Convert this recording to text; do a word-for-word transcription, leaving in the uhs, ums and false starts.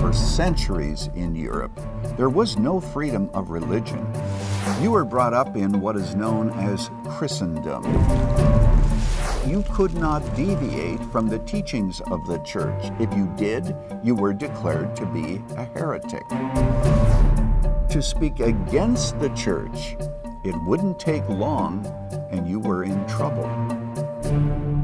for centuries in Europe, there was no freedom of religion. You were brought up in what is known as Christendom. You could not deviate from the teachings of the church. If you did, you were declared to be a heretic. To speak against the church, it wouldn't take long, and you were in trouble.